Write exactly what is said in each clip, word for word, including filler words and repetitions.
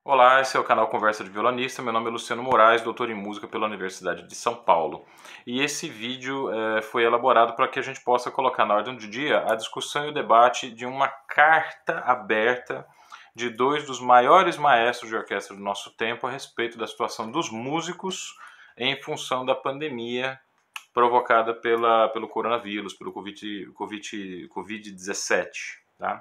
Olá, esse é o canal Conversa de Violonista. Meu nome é Luciano Moraes, doutor em música pela Universidade de São Paulo. E esse vídeo eh, foi elaborado para que a gente possa colocar na ordem do dia a discussão e o debate de uma carta aberta de dois dos maiores maestros de orquestra do nosso tempo a respeito da situação dos músicos em função da pandemia provocada pela, pelo coronavírus, pelo Covid dezessete, tá?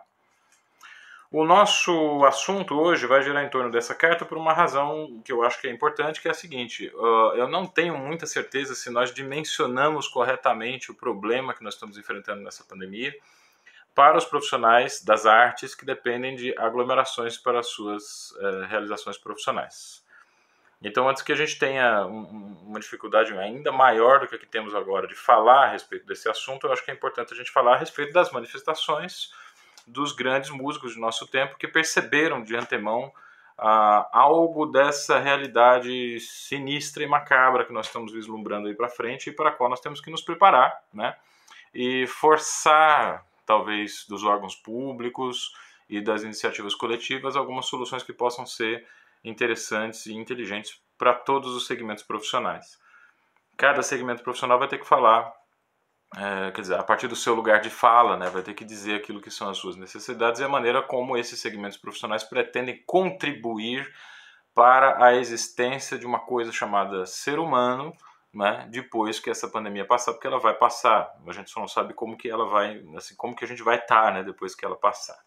O nosso assunto hoje vai girar em torno dessa carta por uma razão que eu acho que é importante, que é a seguinte: uh, eu não tenho muita certeza se nós dimensionamos corretamente o problema que nós estamos enfrentando nessa pandemia para os profissionais das artes que dependem de aglomerações para as suas uh, realizações profissionais. Então, antes que a gente tenha um, uma dificuldade ainda maior do que a que temos agora de falar a respeito desse assunto, eu acho que é importante a gente falar a respeito das manifestações dos grandes músicos de nosso tempo que perceberam de antemão ah, algo dessa realidade sinistra e macabra que nós estamos vislumbrando aí para frente e para a qual nós temos que nos preparar, né? E forçar, talvez, dos órgãos públicos e das iniciativas coletivas algumas soluções que possam ser interessantes e inteligentes para todos os segmentos profissionais. Cada segmento profissional vai ter que falar É, quer dizer, a partir do seu lugar de fala, né, vai ter que dizer aquilo que são as suas necessidades e a maneira como esses segmentos profissionais pretendem contribuir para a existência de uma coisa chamada ser humano, né, depois que essa pandemia passar, porque ela vai passar. A gente só não sabe como que ela vai, assim, como que a gente vai estar, né, depois que ela passar.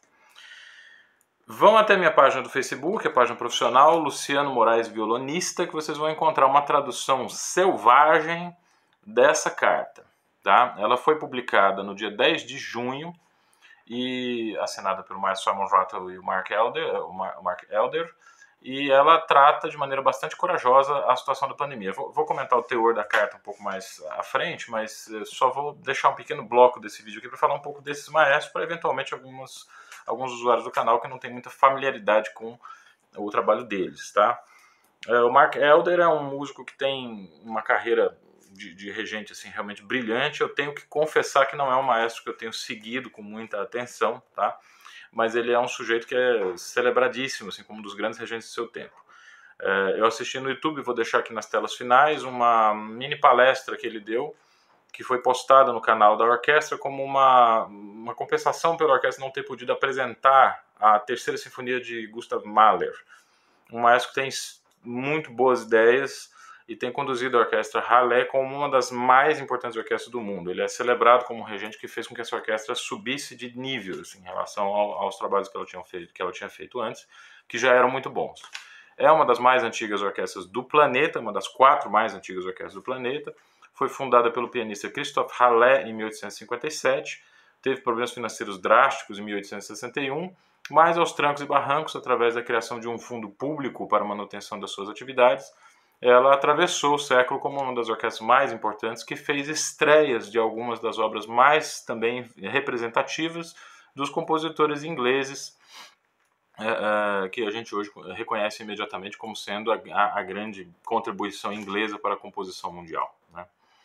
Vão até minha página do Facebook, a página profissional, Luciano Moraes Violonista, que vocês vão encontrar uma tradução selvagem dessa carta. Tá? Ela foi publicada no dia dez de junho e assinada pelo maestro Simon Rattle e o Mark Elder, o Mark Elder, e ela trata de maneira bastante corajosa a situação da pandemia. Vou, vou comentar o teor da carta um pouco mais à frente, mas só vou deixar um pequeno bloco desse vídeo aqui para falar um pouco desses maestros, para eventualmente algumas, alguns usuários do canal que não têm muita familiaridade com o trabalho deles. Tá? O Mark Elder é um músico que tem uma carreira De, de regente assim, realmente brilhante. Eu tenho que confessar que não é um maestro que eu tenho seguido com muita atenção, tá? Mas ele é um sujeito que é celebradíssimo, assim, como um dos grandes regentes do seu tempo. É, eu assisti no YouTube, vou deixar aqui nas telas finais, uma mini palestra que ele deu, que foi postada no canal da orquestra como uma, uma compensação pela orquestra não ter podido apresentar a Terceira Sinfonia de Gustav Mahler. Um maestro que tem muito boas ideias e tem conduzido a orquestra Halle como uma das mais importantes orquestras do mundo. Ele é celebrado como um regente que fez com que essa orquestra subisse de nível assim, em relação ao, aos trabalhos que ela, tinha feito, que ela tinha feito antes, que já eram muito bons. É uma das mais antigas orquestras do planeta, uma das quatro mais antigas orquestras do planeta. Foi fundada pelo pianista Christoph Halle em mil oitocentos e cinquenta e sete, teve problemas financeiros drásticos em mil oitocentos e sessenta e um, mas aos trancos e barrancos, através da criação de um fundo público para a manutenção das suas atividades, ela atravessou o século como uma das orquestras mais importantes, que fez estreias de algumas das obras mais também representativas dos compositores ingleses, é, é, que a gente hoje reconhece imediatamente como sendo a, a, a grande contribuição inglesa para a composição mundial, né?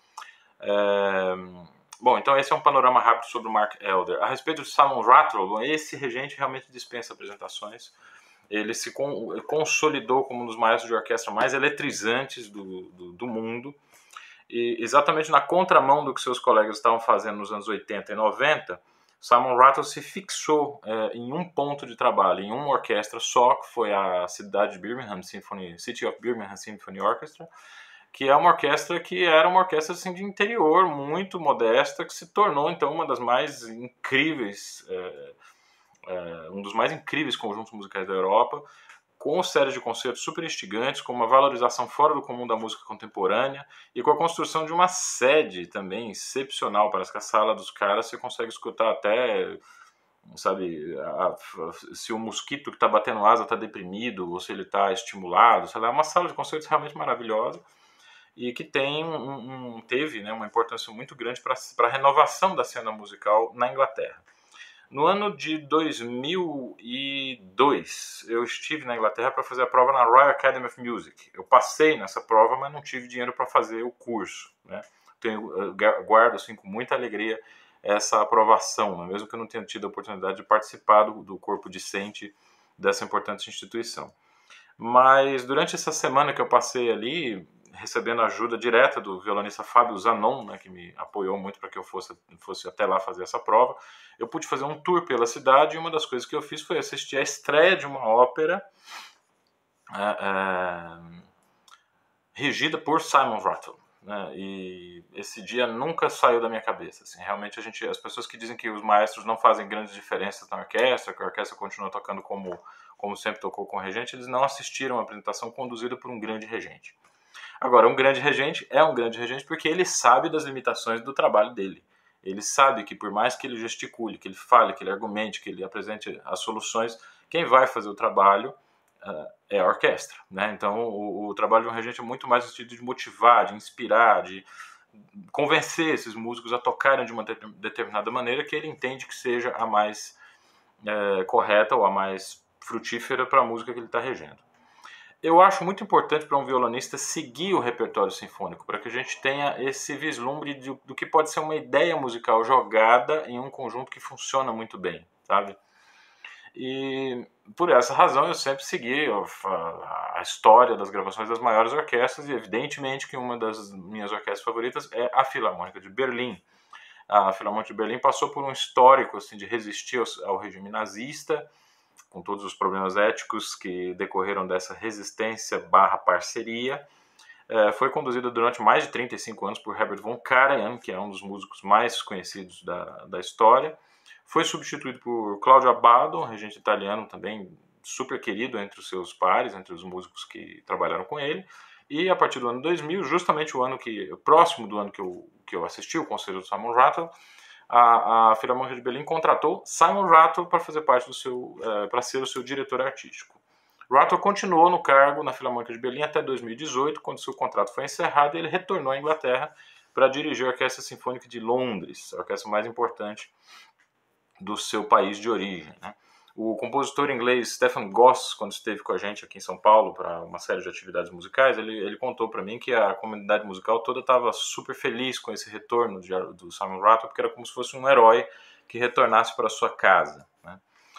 É, bom, então esse é um panorama rápido sobre o Mark Elder. A respeito de Simon Rattle, esse regente realmente dispensa apresentações. Ele se consolidou como um dos maestros de orquestra mais eletrizantes do, do, do mundo, e exatamente na contramão do que seus colegas estavam fazendo nos anos oitenta e noventa, Simon Rattle se fixou é, em um ponto de trabalho, em uma orquestra só, que foi a cidade de Birmingham Symphony, City of Birmingham Symphony Orchestra, que é uma orquestra que era uma orquestra assim, de interior, muito modesta, que se tornou então uma das mais incríveis é, É, um dos mais incríveis conjuntos musicais da Europa, com séries de concertos super instigantes, com uma valorização fora do comum da música contemporânea e com a construção de uma sede também excepcional. Parece que a sala dos caras você consegue escutar até, sabe, a, a, se o mosquito que está batendo asa está deprimido ou se ele está estimulado. Sei lá, é uma sala de concertos realmente maravilhosa e que tem um, um, teve né, uma importância muito grande para a renovação da cena musical na Inglaterra. No ano de dois mil e dois, eu estive na Inglaterra para fazer a prova na Royal Academy of Music. Eu passei nessa prova, mas não tive dinheiro para fazer o curso, né? Tenho, guardo assim, com muita alegria essa aprovação, né? Mesmo que eu não tenha tido a oportunidade de participar do, do corpo discente dessa importante instituição. Mas durante essa semana que eu passei ali, recebendo ajuda direta do violonista Fábio Zanon, né, que me apoiou muito para que eu fosse, fosse até lá fazer essa prova, eu pude fazer um tour pela cidade e uma das coisas que eu fiz foi assistir a estreia de uma ópera é, é, regida por Simon Rattle. Né, e esse dia nunca saiu da minha cabeça. Assim, realmente a gente, as pessoas que dizem que os maestros não fazem grandes diferenças na orquestra, que a orquestra continua tocando como, como sempre tocou com o regente, eles não assistiram a apresentação conduzida por um grande regente. Agora, um grande regente é um grande regente porque ele sabe das limitações do trabalho dele. Ele sabe que por mais que ele gesticule, que ele fale, que ele argumente, que ele apresente as soluções, quem vai fazer o trabalho uh, é a orquestra. Né? Então, o, o trabalho de um regente é muito mais no sentido de motivar, de inspirar, de convencer esses músicos a tocarem de uma de- determinada maneira que ele entende que seja a mais é, correta ou a mais frutífera para a música que ele está regendo. Eu acho muito importante para um violonista seguir o repertório sinfônico, para que a gente tenha esse vislumbre de, do que pode ser uma ideia musical jogada em um conjunto que funciona muito bem, sabe? E por essa razão eu sempre segui a, a história das gravações das maiores orquestras e evidentemente que uma das minhas orquestras favoritas é a Filarmônica de Berlim. A Filarmônica de Berlim passou por um histórico assim, de resistir ao, ao regime nazista, com todos os problemas éticos que decorreram dessa resistência barra parceria. É, foi conduzida durante mais de trinta e cinco anos por Herbert von Karajan, que é um dos músicos mais conhecidos da, da história. Foi substituído por Claudio Abbado, um regente italiano também super querido entre os seus pares, entre os músicos que trabalharam com ele. E a partir do ano dois mil, justamente o ano que próximo do ano que eu, que eu assisti o concerto do Simon Rattle, a, a Filarmônica de Berlim contratou Simon Rattle para fazer parte do seu, uh, para ser o seu diretor artístico. Rattle continuou no cargo na Filarmônica de Berlim até dois mil e dezoito, quando seu contrato foi encerrado e ele retornou à Inglaterra para dirigir a Orquestra Sinfônica de Londres, a orquestra mais importante do seu país de origem. Né? O compositor inglês Stephen Goss, quando esteve com a gente aqui em São Paulo para uma série de atividades musicais, ele, ele contou para mim que a comunidade musical toda estava super feliz com esse retorno de, do Simon Rattle, porque era como se fosse um herói que retornasse para sua casa. Né?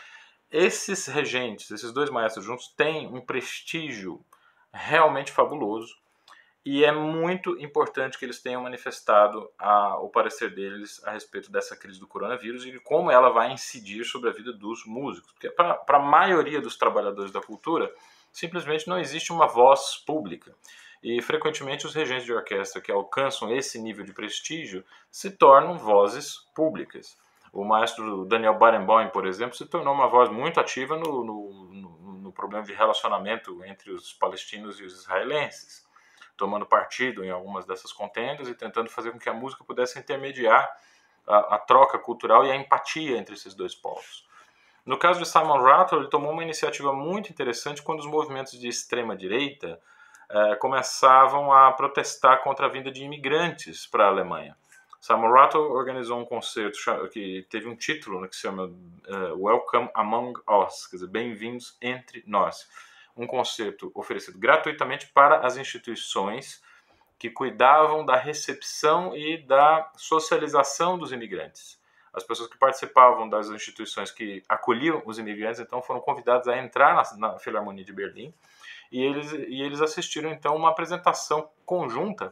Esses regentes, esses dois maestros juntos, têm um prestígio realmente fabuloso e é muito importante que eles tenham manifestado a, o parecer deles a respeito dessa crise do coronavírus e como ela vai incidir sobre a vida dos músicos. Porque para a maioria dos trabalhadores da cultura, simplesmente não existe uma voz pública. E frequentemente os regentes de orquestra que alcançam esse nível de prestígio se tornam vozes públicas. O maestro Daniel Barenboim, por exemplo, se tornou uma voz muito ativa no, no, no, no problema de relacionamento entre os palestinos e os israelenses, tomando partido em algumas dessas contendas e tentando fazer com que a música pudesse intermediar a, a troca cultural e a empatia entre esses dois povos. No caso de Simon Rattle, ele tomou uma iniciativa muito interessante quando os movimentos de extrema-direita eh, começavam a protestar contra a vinda de imigrantes para a Alemanha. Simon Rattle organizou um concerto que teve um título, né, que se chama uh, Welcome Among Us, quer dizer, Bem-vindos entre nós. Um concerto oferecido gratuitamente para as instituições que cuidavam da recepção e da socialização dos imigrantes. As pessoas que participavam das instituições que acolhiam os imigrantes, então, foram convidadas a entrar na, na Filarmonia de Berlim e eles, e eles assistiram, então, uma apresentação conjunta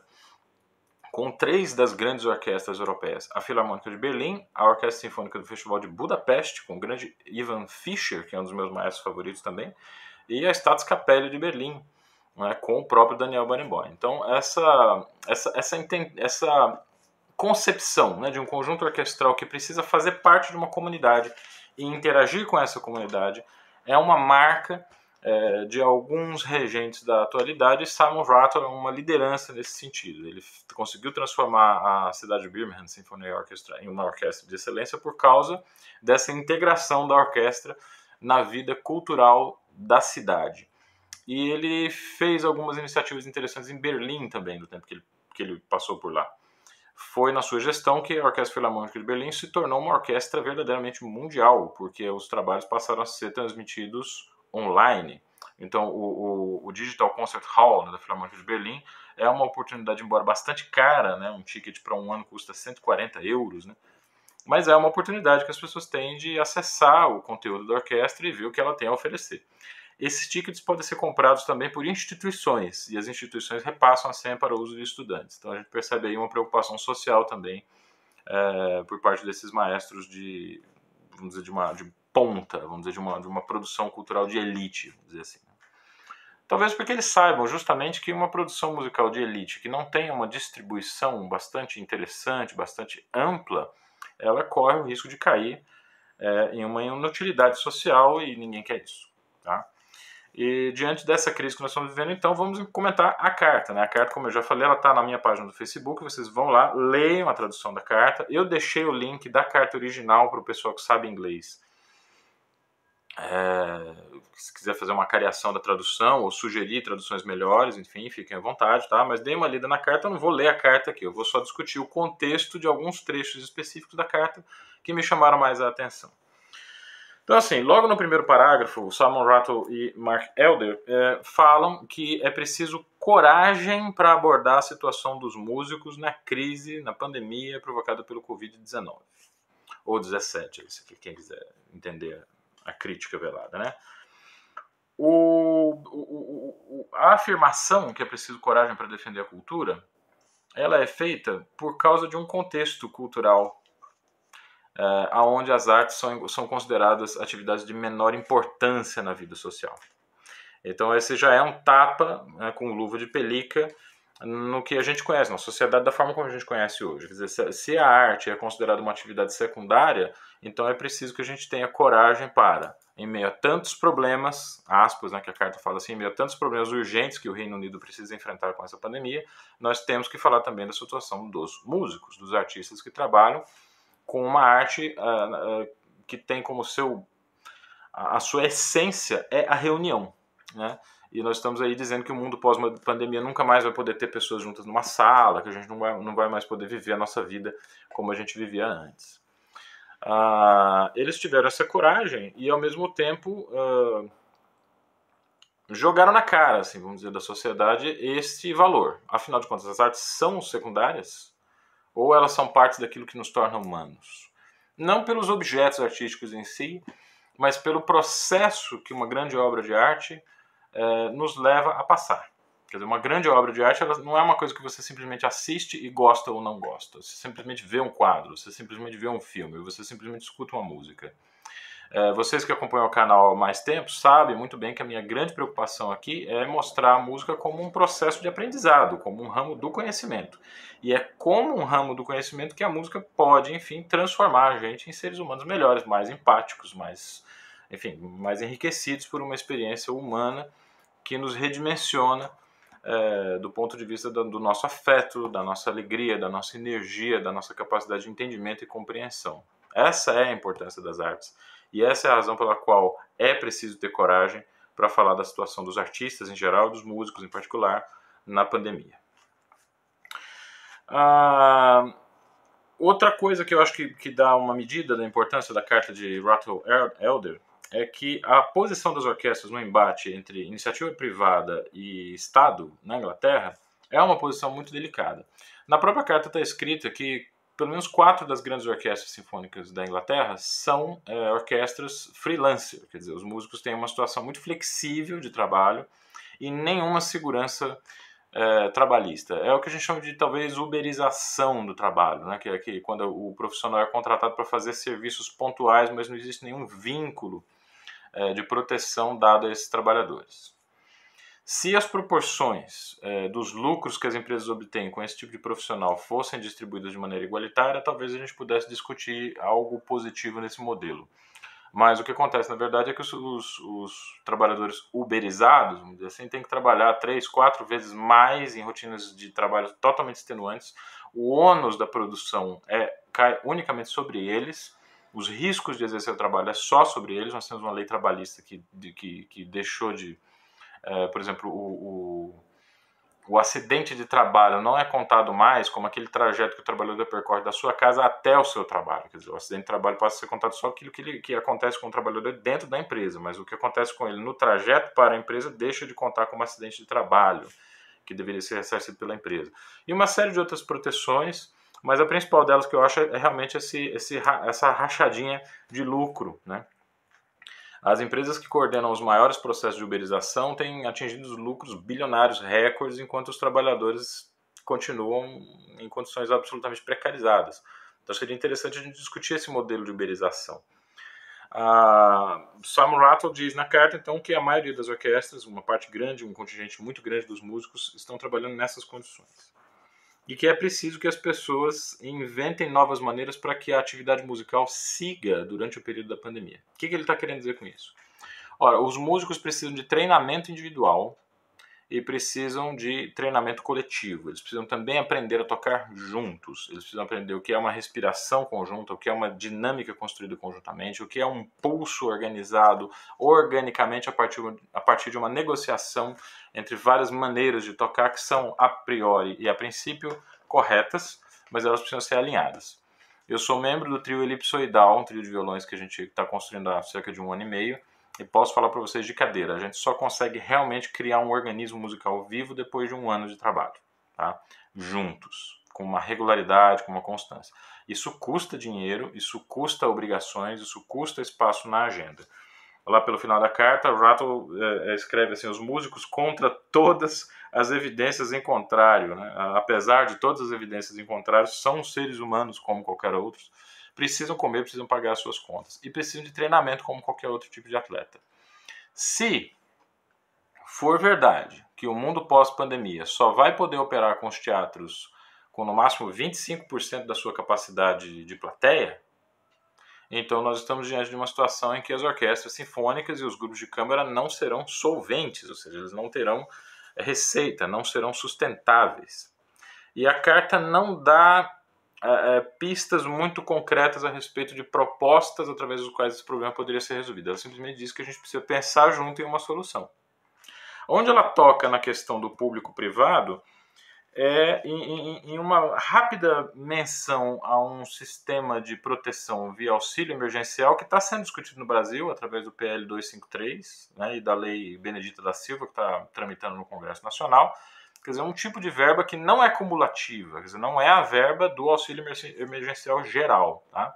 com três das grandes orquestras europeias, a Filarmônica de Berlim, a Orquestra Sinfônica do Festival de Budapeste, com o grande Ivan Fischer, que é um dos meus maestros favoritos também, e a Staatskapelle de Berlim, né, com o próprio Daniel Barenboim. Então, essa, essa, essa, essa concepção, né, de um conjunto orquestral que precisa fazer parte de uma comunidade e interagir com essa comunidade é uma marca é, de alguns regentes da atualidade. Simon Rattle é uma liderança nesse sentido. Ele conseguiu transformar a cidade de Birmingham Symphony Orchestra em uma orquestra de excelência por causa dessa integração da orquestra na vida cultural da cidade. E ele fez algumas iniciativas interessantes em Berlim também, no tempo que ele, que ele passou por lá. Foi na sua gestão que a Orquestra Filarmônica de Berlim se tornou uma orquestra verdadeiramente mundial, porque os trabalhos passaram a ser transmitidos online. Então, o, o, o Digital Concert Hall, né, da Filarmônica de Berlim é uma oportunidade, embora bastante cara, né, um ticket para um ano custa cento e quarenta euros, né, mas é uma oportunidade que as pessoas têm de acessar o conteúdo da orquestra e ver o que ela tem a oferecer. esses tickets podem ser comprados também por instituições, e as instituições repassam a senha para o uso de estudantes. Então a gente percebe aí uma preocupação social também é, por parte desses maestros de, vamos dizer, de uma de ponta, vamos dizer, de uma, de uma produção cultural de elite, vamos dizer assim. Talvez porque eles saibam justamente que uma produção musical de elite que não tenha uma distribuição bastante interessante, bastante ampla, ela corre o risco de cair é, em uma inutilidade social, e ninguém quer isso, tá? E diante dessa crise que nós estamos vivendo, então vamos comentar a carta, né? A carta, como eu já falei, ela está na minha página do Facebook, vocês vão lá, leiam a tradução da carta. Eu deixei o link da carta original para o pessoal que sabe inglês. É, se quiser fazer uma cariação da tradução ou sugerir traduções melhores, enfim, fiquem à vontade, tá? Mas dê uma lida na carta, eu não vou ler a carta aqui, eu vou só discutir o contexto de alguns trechos específicos da carta que me chamaram mais a atenção. Então, assim, logo no primeiro parágrafo, Simon Rattle e Mark Elder é, falam que é preciso coragem para abordar a situação dos músicos na crise, na pandemia provocada pelo covid dezenove. Ou dezessete, se quem quiser entender a crítica velada, né? O, o, o, a afirmação que é preciso coragem para defender a cultura, ela é feita por causa de um contexto cultural é, onde as artes são, são consideradas atividades de menor importância na vida social. Então esse já é um tapa, né, com luva de pelica no que a gente conhece, na sociedade da forma como a gente conhece hoje. Quer dizer, se a arte é considerada uma atividade secundária, então é preciso que a gente tenha coragem para, em meio a tantos problemas, aspas, né, que a carta fala assim, em meio a tantos problemas urgentes que o Reino Unido precisa enfrentar com essa pandemia, nós temos que falar também da situação dos músicos, dos artistas que trabalham com uma arte uh, uh, que tem como seu, a, a sua essência é a reunião, né? E nós estamos aí dizendo que o mundo pós-pandemia nunca mais vai poder ter pessoas juntas numa sala, que a gente não vai, não vai mais poder viver a nossa vida como a gente vivia antes. Uh, eles tiveram essa coragem e, ao mesmo tempo, uh, jogaram na cara, assim, vamos dizer, da sociedade este valor. Afinal de contas, as artes são secundárias ou elas são parte daquilo que nos torna humanos? Não pelos objetos artísticos em si, mas pelo processo que uma grande obra de arte É, nos leva a passar. Quer dizer, uma grande obra de arte ela não é uma coisa que você simplesmente assiste e gosta ou não gosta. Você simplesmente vê um quadro, você simplesmente vê um filme, você simplesmente escuta uma música. É, vocês que acompanham o canal há mais tempo sabem muito bem que a minha grande preocupação aqui é mostrar a música como um processo de aprendizado, como um ramo do conhecimento. E é como um ramo do conhecimento que a música pode, enfim, transformar a gente em seres humanos melhores, mais empáticos, mais, enfim, mais enriquecidos por uma experiência humana que nos redimensiona é, do ponto de vista do, do nosso afeto, da nossa alegria, da nossa energia, da nossa capacidade de entendimento e compreensão. Essa é a importância das artes e essa é a razão pela qual é preciso ter coragem para falar da situação dos artistas em geral, dos músicos em particular, na pandemia. Ah, outra coisa que eu acho que, que dá uma medida da importância da carta de Rattle Elder é que a posição das orquestras no embate entre iniciativa privada e Estado na Inglaterra é uma posição muito delicada. Na própria carta está escrito que pelo menos quatro das grandes orquestras sinfônicas da Inglaterra são é, orquestras freelancer, quer dizer, os músicos têm uma situação muito flexível de trabalho e nenhuma segurança é, trabalhista. É o que a gente chama de talvez uberização do trabalho, né? Que é que quando o profissional é contratado para fazer serviços pontuais, mas não existe nenhum vínculo de proteção dada a esses trabalhadores. Se as proporções é, dos lucros que as empresas obtêm com esse tipo de profissional fossem distribuídas de maneira igualitária, talvez a gente pudesse discutir algo positivo nesse modelo. Mas o que acontece, na verdade, é que os, os, os trabalhadores uberizados, vamos dizer assim, têm que trabalhar três, quatro vezes mais em rotinas de trabalho totalmente extenuantes. O ônus da produção é, cai unicamente sobre eles. Os riscos de exercer o trabalho é só sobre eles. Nós temos uma lei trabalhista que, de, que, que deixou de... É, por exemplo, o, o, o acidente de trabalho não é contado mais como aquele trajeto que o trabalhador percorre da sua casa até o seu trabalho. Quer dizer, o acidente de trabalho passa a ser contado só aquilo que, ele, que acontece com o trabalhador dentro da empresa, mas o que acontece com ele no trajeto para a empresa deixa de contar como acidente de trabalho, que deveria ser ressarcido pela empresa. E uma série de outras proteções, mas a principal delas que eu acho é realmente esse, esse, essa rachadinha de lucro, né? As empresas que coordenam os maiores processos de uberização têm atingido lucros bilionários recordes, enquanto os trabalhadores continuam em condições absolutamente precarizadas. Então seria interessante a gente discutir esse modelo de uberização. Uh, Sam Rattle diz na carta, então, que a maioria das orquestras, uma parte grande, um contingente muito grande dos músicos, estão trabalhando nessas condições. E que é preciso que as pessoas inventem novas maneiras para que a atividade musical siga durante o período da pandemia. O que, que ele está querendo dizer com isso? Ora, os músicos precisam de treinamento individual e precisam de treinamento coletivo. Eles precisam também aprender a tocar juntos. Eles precisam aprender o que é uma respiração conjunta, o que é uma dinâmica construída conjuntamente, o que é um pulso organizado organicamente a partir, a partir de uma negociação entre várias maneiras de tocar que são a priori e a princípio corretas, mas elas precisam ser alinhadas. Eu sou membro do trio elipsoidal, um trio de violões que a gente está construindo há cerca de um ano e meio, e posso falar para vocês de cadeira, a gente só consegue realmente criar um organismo musical vivo depois de um ano de trabalho, tá? Juntos, com uma regularidade, com uma constância. Isso custa dinheiro, isso custa obrigações, isso custa espaço na agenda. Lá pelo final da carta, Rattle é, escreve assim: os músicos contra todas as evidências em contrário, né? Apesar de todas as evidências em contrário, são seres humanos como qualquer outro, precisam comer, precisam pagar as suas contas e precisam de treinamento como qualquer outro tipo de atleta. Se for verdade que o mundo pós-pandemia só vai poder operar com os teatros com no máximo vinte e cinco por cento da sua capacidade de plateia, então nós estamos diante de uma situação em que as orquestras sinfônicas e os grupos de câmara não serão solventes, ou seja, eles não terão receita, não serão sustentáveis. E a carta não dá é, pistas muito concretas a respeito de propostas através dos quais esse problema poderia ser resolvido. Ela simplesmente diz que a gente precisa pensar junto em uma solução. Onde ela toca na questão do público-privado é em, em, em uma rápida menção a um sistema de proteção via auxílio emergencial que está sendo discutido no Brasil através do P L duzentos e cinquenta e três, né, e da Lei Benedita da Silva, que está tramitando no Congresso Nacional. Quer dizer, um tipo de verba que não é cumulativa, quer dizer, não é a verba do auxílio emergencial geral, tá?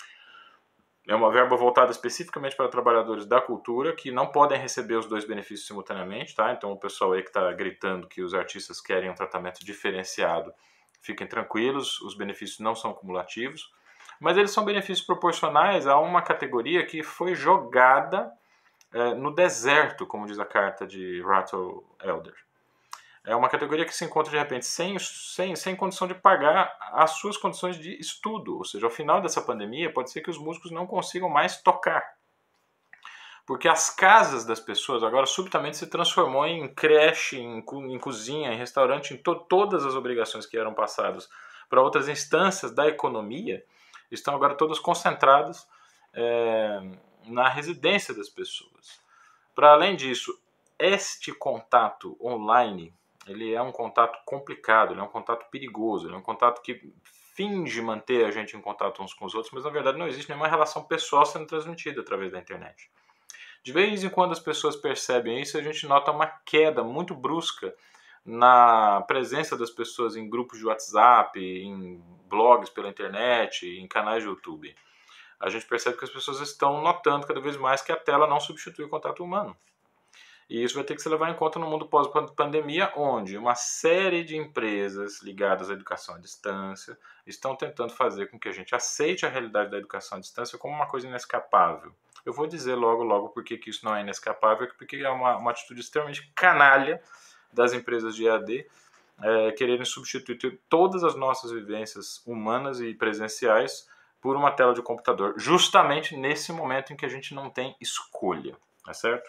É uma verba voltada especificamente para trabalhadores da cultura que não podem receber os dois benefícios simultaneamente, tá? Então o pessoal aí que está gritando que os artistas querem um tratamento diferenciado, fiquem tranquilos, os benefícios não são cumulativos, mas eles são benefícios proporcionais a uma categoria que foi jogada é, no deserto, como diz a carta de Rattle Elder. É uma categoria que se encontra, de repente, sem, sem, sem condição de pagar as suas condições de estudo. Ou seja, ao final dessa pandemia, pode ser que os músicos não consigam mais tocar. Porque as casas das pessoas agora subitamente se transformou em creche, em, em cozinha, em restaurante, em to todas as obrigações que eram passadas para outras instâncias da economia estão agora todas concentradas é, na residência das pessoas. Para além disso, este contato online, ele é um contato complicado, ele é um contato perigoso, ele é um contato que finge manter a gente em contato uns com os outros, mas na verdade não existe nenhuma relação pessoal sendo transmitida através da internet. De vez em quando as pessoas percebem isso, a gente nota uma queda muito brusca na presença das pessoas em grupos de WhatsApp, em blogs pela internet, em canais de YouTube. A gente percebe que as pessoas estão notando cada vez mais que a tela não substitui o contato humano. E isso vai ter que se levar em conta no mundo pós-pandemia, onde uma série de empresas ligadas à educação à distância estão tentando fazer com que a gente aceite a realidade da educação à distância como uma coisa inescapável. Eu vou dizer logo, logo porque que isso não é inescapável, porque é uma, uma atitude extremamente canalha das empresas de E A D é, quererem substituir todas as nossas vivências humanas e presenciais por uma tela de computador, justamente nesse momento em que a gente não tem escolha, tá certo?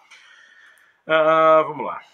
Uh, vamos lá.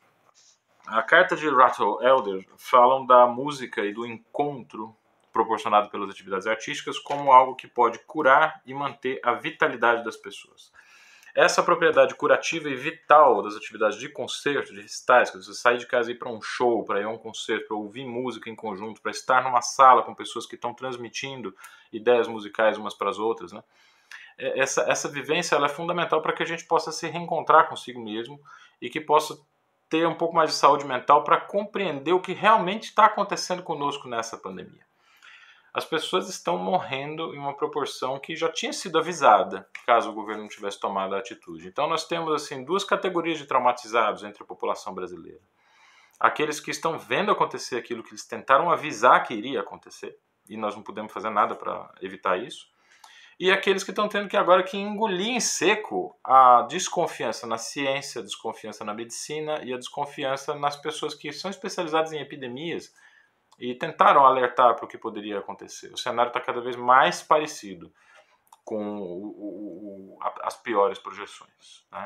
A carta de Rattle Elder falam da música e do encontro proporcionado pelas atividades artísticas como algo que pode curar e manter a vitalidade das pessoas. Essa propriedade curativa e vital das atividades de concerto, de recitais, que você sai de casa e ir para um show, para ir a um concerto, para ouvir música em conjunto, para estar numa sala com pessoas que estão transmitindo ideias musicais umas para as outras, né? Essa, essa vivência ela é fundamental para que a gente possa se reencontrar consigo mesmo e que possa ter um pouco mais de saúde mental para compreender o que realmente está acontecendo conosco nessa pandemia. as pessoas estão morrendo em uma proporção que já tinha sido avisada, caso o governo não tivesse tomado a atitude. Então nós temos assim duas categorias de traumatizados entre a população brasileira. Aqueles que estão vendo acontecer aquilo que eles tentaram avisar que iria acontecer, e nós não podemos fazer nada para evitar isso. E aqueles que estão tendo que agora que engolir em seco a desconfiança na ciência, a desconfiança na medicina e a desconfiança nas pessoas que são especializadas em epidemias e tentaram alertar para o que poderia acontecer. O cenário está cada vez mais parecido com o, o, o, as piores projeções, né?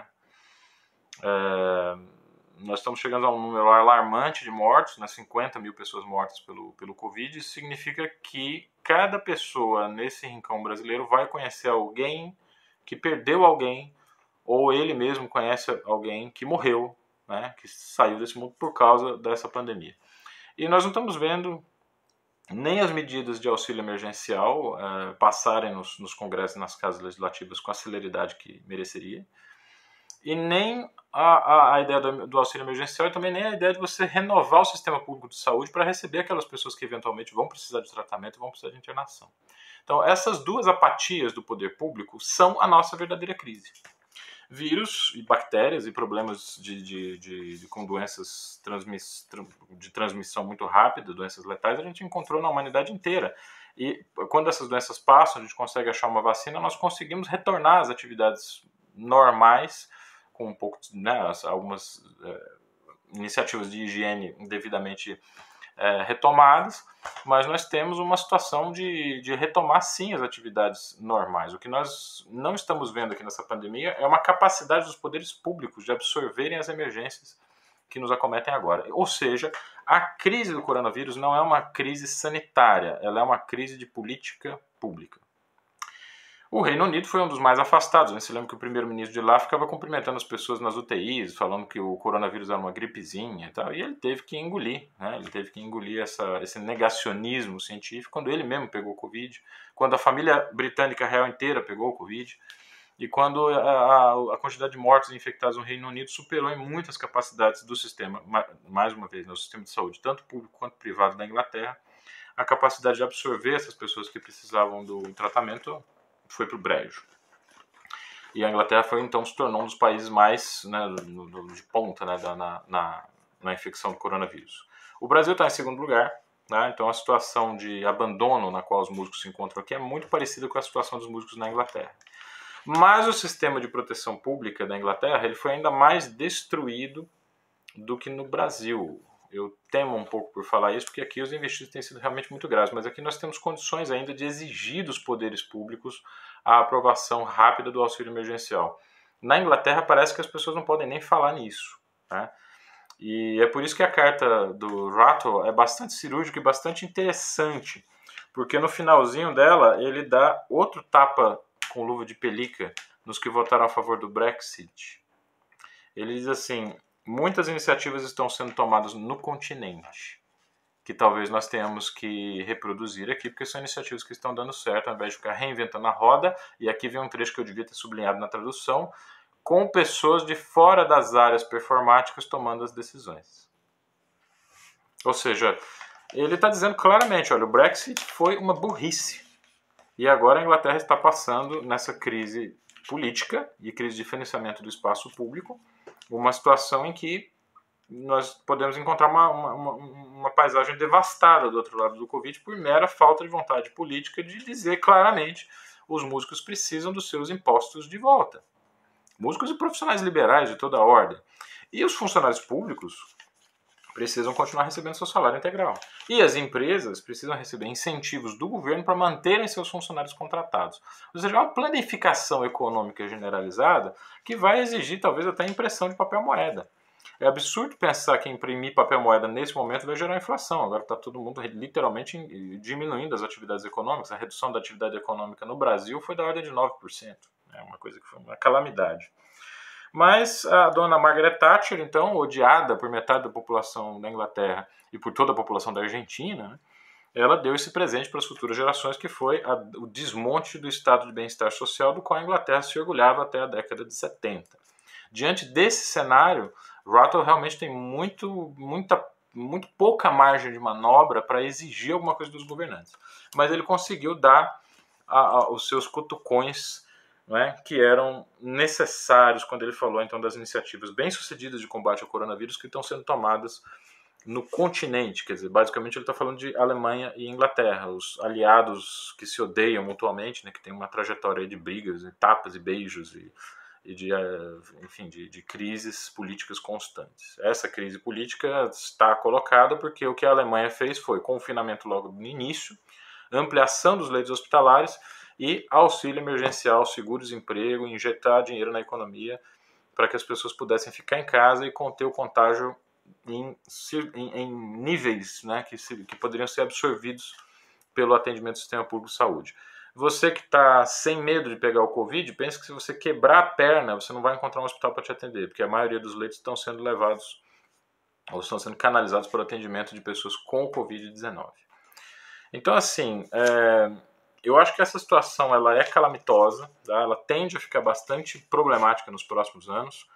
É, nós estamos chegando a um número alarmante de mortos, né, cinquenta mil pessoas mortas pelo, pelo Covid. Isso significa que cada pessoa nesse rincão brasileiro vai conhecer alguém que perdeu alguém, ou ele mesmo conhece alguém que morreu, né, que saiu desse mundo por causa dessa pandemia. E nós não estamos vendo nem as medidas de auxílio emergencial é, passarem nos, nos congressos e nas casas legislativas com a celeridade que mereceria, e nem a, a, a ideia do, do auxílio emergencial e também nem a ideia de você renovar o sistema público de saúde para receber aquelas pessoas que eventualmente vão precisar de tratamento e vão precisar de internação. Então, essas duas apatias do poder público são a nossa verdadeira crise. Vírus e bactérias e problemas de, de, de, de, com doenças transmiss, de transmissão muito rápida, doenças letais, a gente encontrou na humanidade inteira. E quando essas doenças passam, a gente consegue achar uma vacina, nós conseguimos retornar às atividades normais, com um pouco, né, algumas é, iniciativas de higiene devidamente é, retomadas, mas nós temos uma situação de, de retomar sim as atividades normais. O que nós não estamos vendo aqui nessa pandemia é uma capacidade dos poderes públicos de absorverem as emergências que nos acometem agora. Ou seja, a crise do coronavírus não é uma crise sanitária, ela é uma crise de política pública. O Reino Unido foi um dos mais afastados. Você lembra que o primeiro-ministro de lá ficava cumprimentando as pessoas nas U T Is, falando que o coronavírus era uma gripezinha e tal, e ele teve que engolir, né? Ele teve que engolir essa, esse negacionismo científico quando ele mesmo pegou o Covid, quando a família britânica real inteira pegou o Covid, e quando a, a, a quantidade de mortos e infectados no Reino Unido superou em muitas capacidades do sistema, mais uma vez, no sistema de saúde, tanto público quanto privado da Inglaterra, a capacidade de absorver essas pessoas que precisavam do tratamento foi para o brejo. E a Inglaterra foi, então, se tornou um dos países mais, né, de ponta, né, na, na, na infecção do coronavírus. O Brasil está em segundo lugar, né, então a situação de abandono na qual os músicos se encontram aqui é muito parecida com a situação dos músicos na Inglaterra. Mas o sistema de proteção pública da Inglaterra ele foi ainda mais destruído do que no Brasil. Eu temo um pouco por falar isso, porque aqui os investimentos têm sido realmente muito graves, mas aqui nós temos condições ainda de exigir dos poderes públicos a aprovação rápida do auxílio emergencial. Na Inglaterra parece que as pessoas não podem nem falar nisso, né? E é por isso que a carta do Rattle é bastante cirúrgica e bastante interessante, porque no finalzinho dela ele dá outro tapa com luva de pelica nos que votaram a favor do Brexit. Ele diz assim: muitas iniciativas estão sendo tomadas no continente, que talvez nós tenhamos que reproduzir aqui, porque são iniciativas que estão dando certo, ao invés de ficar reinventando a roda. E aqui vem um trecho que eu devia ter sublinhado na tradução: com pessoas de fora das áreas performáticas tomando as decisões. Ou seja, ele está dizendo claramente, olha, o Brexit foi uma burrice. E agora a Inglaterra está passando nessa crise política e crise de financiamento do espaço público, uma situação em que nós podemos encontrar uma, uma, uma paisagem devastada do outro lado do Covid por mera falta de vontade política de dizer claramente: os músicos precisam dos seus impostos de volta. Músicos e profissionais liberais de toda a ordem. E os funcionários públicos precisam continuar recebendo seu salário integral. E as empresas precisam receber incentivos do governo para manterem seus funcionários contratados. Ou seja, uma planificação econômica generalizada que vai exigir talvez até impressão de papel moeda. É absurdo pensar que imprimir papel moeda nesse momento vai gerar inflação. Agora está todo mundo literalmente diminuindo as atividades econômicas. A redução da atividade econômica no Brasil foi da ordem de nove por cento. É uma coisa que foi uma calamidade. Mas a dona Margaret Thatcher, então, odiada por metade da população da Inglaterra e por toda a população da Argentina, né, ela deu esse presente para as futuras gerações, que foi a, o desmonte do estado de bem-estar social do qual a Inglaterra se orgulhava até a década de setenta. Diante desse cenário, Rattle realmente tem muito, muita, muito pouca margem de manobra para exigir alguma coisa dos governantes. Mas ele conseguiu dar a, a, os seus cutucões, né, que eram necessários quando ele falou então das iniciativas bem-sucedidas de combate ao coronavírus que estão sendo tomadas no continente. Quer dizer, basicamente ele está falando de Alemanha e Inglaterra, os aliados que se odeiam mutuamente, né, que tem uma trajetória de brigas, e tapas e beijos e, e de, enfim, de, de crises políticas constantes. Essa crise política está colocada porque o que a Alemanha fez foi confinamento logo no início, ampliação dos leitos hospitalares e auxílio emergencial, seguro-desemprego, injetar dinheiro na economia para que as pessoas pudessem ficar em casa e conter o contágio em, em, em níveis, né, que, se, que poderiam ser absorvidos pelo atendimento do sistema público de saúde. Você que está sem medo de pegar o Covid, pense que se você quebrar a perna, você não vai encontrar um hospital para te atender, porque a maioria dos leitos estão sendo levados ou estão sendo canalizados para o atendimento de pessoas com o Covid dezenove. Então, assim, é, eu acho que essa situação ela é calamitosa, tá? Ela tende a ficar bastante problemática nos próximos anos.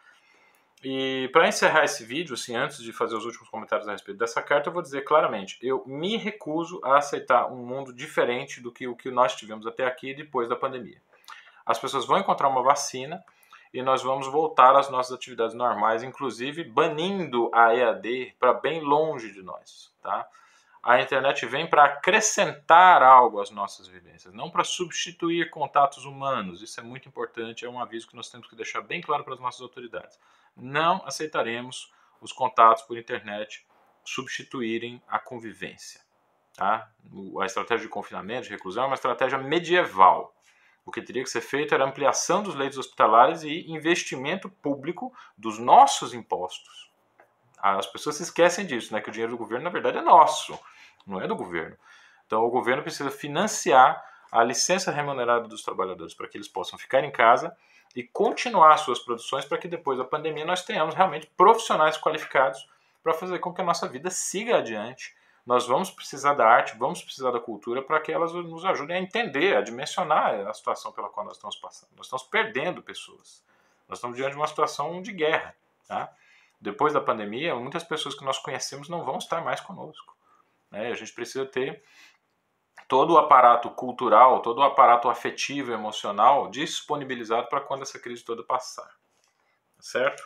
E para encerrar esse vídeo, assim, antes de fazer os últimos comentários a respeito dessa carta, eu vou dizer claramente, eu me recuso a aceitar um mundo diferente do que o que nós tivemos até aqui depois da pandemia. As pessoas vão encontrar uma vacina e nós vamos voltar às nossas atividades normais, inclusive banindo a E A D para bem longe de nós, tá? A internet vem para acrescentar algo às nossas vivências, não para substituir contatos humanos. Isso é muito importante, é um aviso que nós temos que deixar bem claro para as nossas autoridades. Não aceitaremos os contatos por internet substituírem a convivência. Tá? A estratégia de confinamento, de reclusão, é uma estratégia medieval. O que teria que ser feito era ampliação dos leitos hospitalares e investimento público dos nossos impostos. As pessoas se esquecem disso, né? Que o dinheiro do governo, na verdade, é nosso, não é do governo. Então, o governo precisa financiar a licença remunerada dos trabalhadores para que eles possam ficar em casa e continuar suas produções para que depois da pandemia nós tenhamos realmente profissionais qualificados para fazer com que a nossa vida siga adiante. Nós vamos precisar da arte, vamos precisar da cultura para que elas nos ajudem a entender, a dimensionar a situação pela qual nós estamos passando. Nós estamos perdendo pessoas. Nós estamos diante de uma situação de guerra, tá? Depois da pandemia, muitas pessoas que nós conhecemos não vão estar mais conosco, né? A gente precisa ter todo o aparato cultural, todo o aparato afetivo e emocional disponibilizado para quando essa crise toda passar. Certo?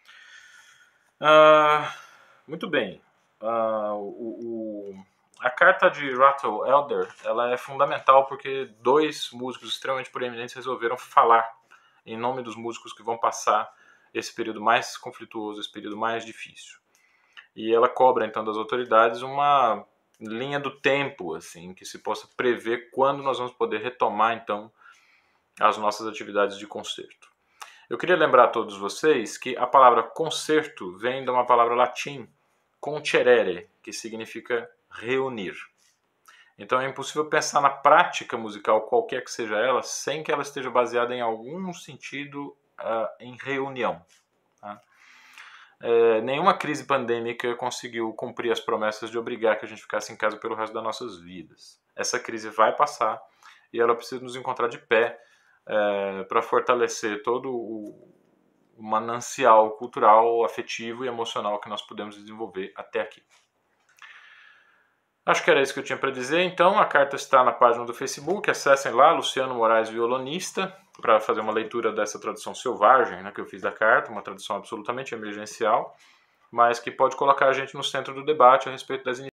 Ah, muito bem. Ah, o, o, a carta de Rattle Elder ela é fundamental porque dois músicos extremamente proeminentes resolveram falar em nome dos músicos que vão passar esse período mais conflituoso, esse período mais difícil. E ela cobra, então, das autoridades uma linha do tempo, assim, que se possa prever quando nós vamos poder retomar, então, as nossas atividades de concerto. Eu queria lembrar a todos vocês que a palavra concerto vem de uma palavra latim, concerere, que significa reunir. Então é impossível pensar na prática musical, qualquer que seja ela, sem que ela esteja baseada em algum sentido Uh, em reunião. Tá? É, nenhuma crise pandêmica conseguiu cumprir as promessas de obrigar que a gente ficasse em casa pelo resto das nossas vidas. Essa crise vai passar e ela precisa nos encontrar de pé é, para fortalecer todo o, o manancial cultural, afetivo e emocional que nós pudemos desenvolver até aqui. Acho que era isso que eu tinha para dizer. Então, a carta está na página do Facebook. Acessem lá, Luciano Moraes Violonista, para fazer uma leitura dessa tradução selvagem, né, que eu fiz da carta, uma tradução absolutamente emergencial, mas que pode colocar a gente no centro do debate a respeito das iniciativas